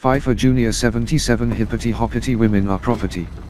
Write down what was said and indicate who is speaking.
Speaker 1: FIFA Junior 77 Hippity Hoppity women are property.